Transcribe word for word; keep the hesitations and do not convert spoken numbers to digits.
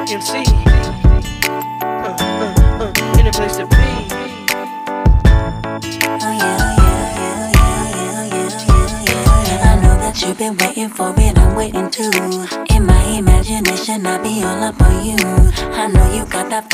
M C, uh, uh, uh, in a place to be. Oh yeah, yeah, yeah, yeah, yeah, yeah, yeah, yeah. I know that you've been waiting for it, I'm waiting too. In my imagination, I be all up on you. I know you got that